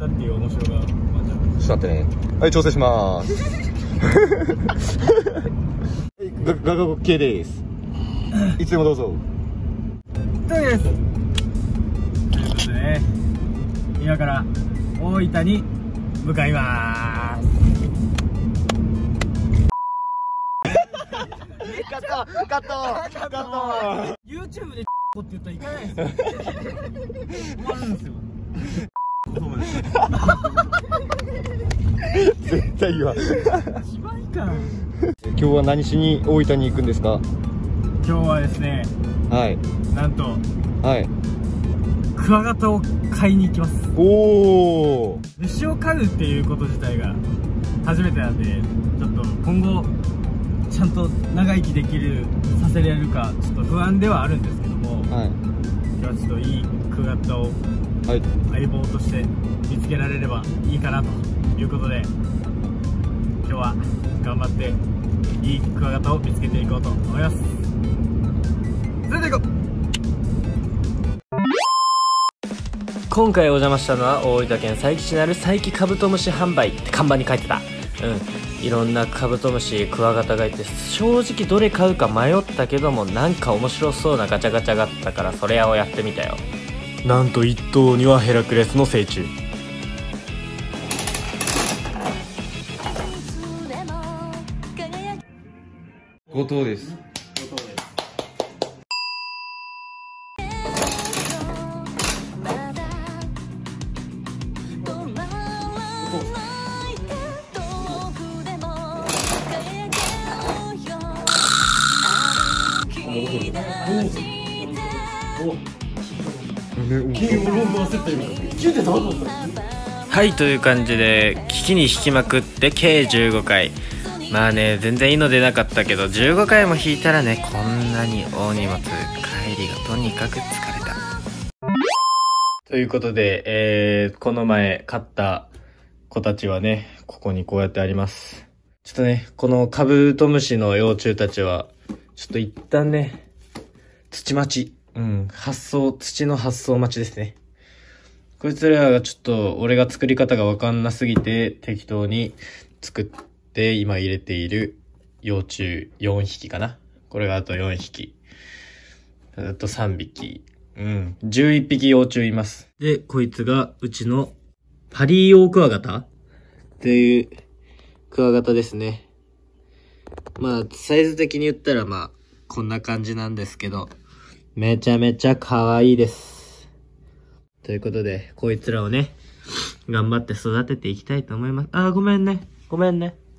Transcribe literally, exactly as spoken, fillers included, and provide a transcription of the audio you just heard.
だっていう面白がワンちゃん。 ちょっと待ってね。はい、調整しまーす。ガガガ系です。いつでもどうぞ。 というです。ということでね、今から大分に向かいまーす。 カットカットカット YouTube でって言ったらいかないですよ。終わるんですよ。 絶対言わん。 一番いいかな。 今日は何しに大分に行くんですか？ 今日はですね、 はい。 なんと、 はい。 クワガタを買いに行きます。 おお。 牛を飼うっていうこと自体が初めてなんで、ちょっと今後ちゃんと長生きできるさせれるかちょっと不安ではあるんですけども、 はい。 今日はちょっといいクワガタをはい相棒として見つけられればいいかなということで、今日は頑張っていいクワガタを見つけていこうと思います。それでは行こう。今回お邪魔したのは大分県佐伯市にある佐伯カブトムシ販売って看板に書いてた。うん、いろんなカブトムシクワガタがいて、正直どれ買うか迷ったけども、なんか面白そうなガチャガチャがあったからそれをやってみたよ。なんといっ頭にはヘラクレスの成虫。 後藤です。 はい、という感じで聞きに引きまくって計じゅうごかい。まあね、全然いいの出なかったけど、じゅうごかいも引いたらね、こんなに大荷物、帰りがとにかく疲れた。ということで、えー、この前買った子たちはね、ここにこうやってあります。ちょっとね、このカブトムシの幼虫たちは、ちょっと一旦ね、土待ち。うん、発送、土の発送待ちですね。こいつらがちょっと、俺が作り方がわかんなすぎて、適当に作って今入れている幼虫よんひきかな。これがあとよんひき。あとさんびき。うん。じゅういっぴき幼虫います。で、こいつがうちのパリーオオクワガタっていうクワガタですね。まあ、サイズ的に言ったらまあ、こんな感じなんですけど、めちゃめちゃ可愛いです。ということで、こいつらをね、頑張って育てていきたいと思います。あー、ごめんね。ごめんね。